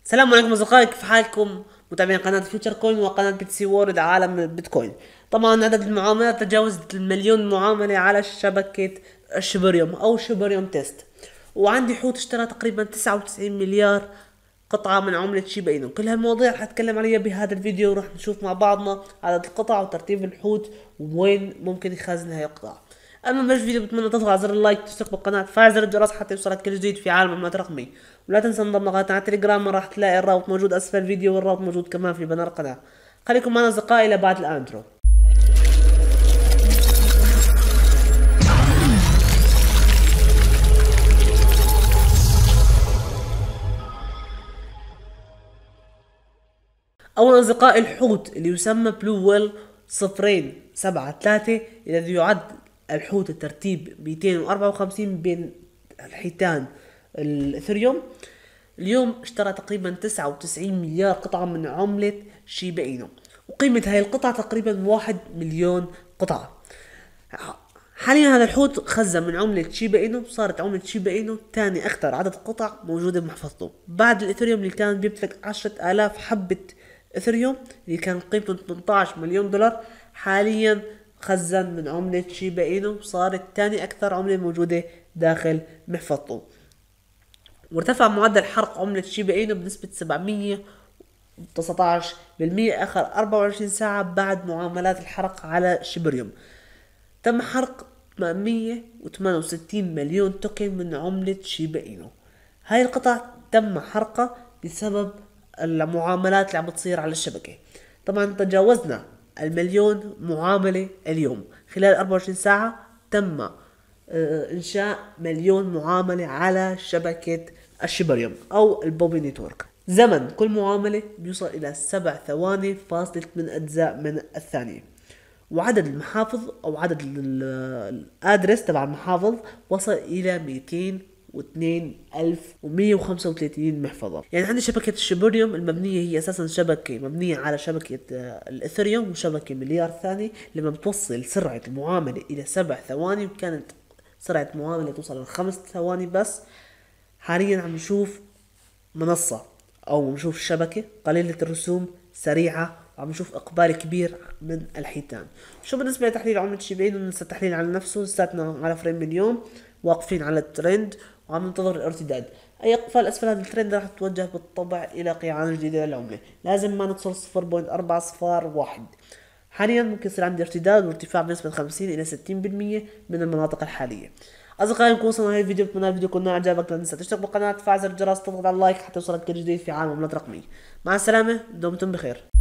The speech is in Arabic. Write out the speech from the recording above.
السلام عليكم اصدقائي، كيف حالكم؟ متابعين قناة فيوتشر كوين وقناة بيتسي وورد عالم البيتكوين. طبعا عدد المعاملات تجاوزت المليون معاملة على شبكة الشبريوم او شبريوم تيست. وعندي حوت اشترى تقريبا 99 مليار قطعة من عملة شيبا اينو. كل هالمواضيع رح اتكلم عليها بهذا الفيديو، ورح نشوف مع بعضنا عدد القطع وترتيب الحوت وين ممكن يخزن هاي القطع. قبل ما نبلش الفيديو بتمنى تضغط على زر اللايك وتشترك بالقناة وتفعل زر الجرس حتى يوصلك كل جديد في عالم المعلومات الرقمية. ولا تنسى انضم لقناتنا على تليجرام، راح تلاقي الرابط موجود اسفل الفيديو والرابط موجود كمان في بنر القناة. خليكم معنا اصدقائي لبعد الانترو. اولا اصدقائي، الحوت اللي يسمى بلو ويل 073 الذي يعد الحوت الترتيب 254 بين الحيتان الاثريوم، اليوم اشترى تقريبا 99 مليار قطعة من عملة شيبا اينو، وقيمة هاي القطعة تقريبا 1 مليون قطعة. حاليا هذا الحوت خزن من عملة شيبا اينو، صارت عملة شيبا اينو تاني اكثر عدد قطع موجودة بمحفظته بعد الاثريوم اللي كان بيمتلك 10,000 حبة اثريوم اللي كان قيمته 18 مليون دولار. حاليا خزن من عملة شيبا اينو، صارت تاني اكثر عملة موجودة داخل محفظته. وارتفع معدل حرق عملة شيبا اينو بنسبة 719% اخر 24 ساعة بعد معاملات الحرق على شبريوم. تم حرق 168 مليون توكن من عملة شيبا اينو. هاي القطع تم حرقها بسبب المعاملات اللي عم بتصير على الشبكة. طبعا تجاوزنا المليون معاملة اليوم، خلال 24 ساعة تم انشاء مليون معاملة على شبكة الشبريوم او البوبي نتورك. زمن كل معاملة بيوصل الى 7 ثواني فاصلة 8 اجزاء من الثانية. وعدد المحافظ او عدد الادرس تبع المحافظ وصل الى 202,135 محفظة. يعني عندي شبكة الشبريوم المبنية، هي اساسا شبكة مبنية على شبكة الاثريوم وشبكة مليار ثاني، لما بتوصل سرعة المعاملة الى 7 ثواني، وكانت سرعة المعاملة توصل ل5 ثواني بس. حاليا عم نشوف منصة او نشوف شبكة قليلة الرسوم سريعة، وعم نشوف اقبال كبير من الحيتان. شو بالنسبة لتحليل عملة شيبا اينو؟ ننسى التحليل على نفسه، لساتنا على فريم اليوم واقفين على الترند وعم ننتظر الارتداد. اي اقفال اسفل هذا الترند راح تتوجه بالطبع الى قيعان جديدة للعملة، لازم ما نوصل 0.401. حاليا ممكن يصير عندي ارتداد وارتفاع بنسبة 50 الى 60% من المناطق الحالية. اصدقائي، نكون وصلنا لهي الفيديو، بتمنى الفيديو يكون اعجابك. لا تنسى تشترك بالقناة، تفعل زر الجرس، تضغط على اللايك حتى يوصلك كل جديد في عالم المعلومات الرقمية. مع السلامة، دمتم بخير.